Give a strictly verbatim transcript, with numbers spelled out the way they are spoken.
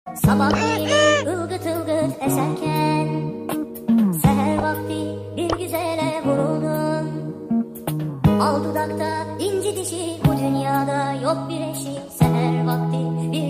Sabah yine ılgıt ılgıt eserken, seher vakti bir güzele vuruldum. Al dudakta inci dişi, bu dünyada yok bir eşi. Seher vakti bir